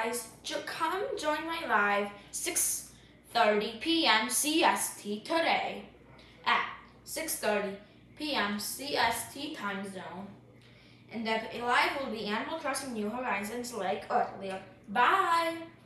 guys, come join my live 6:30 p.m. CST today at 6:30 p.m. CST time zone. And the live will be Animal Crossing New Horizons like earlier. Bye!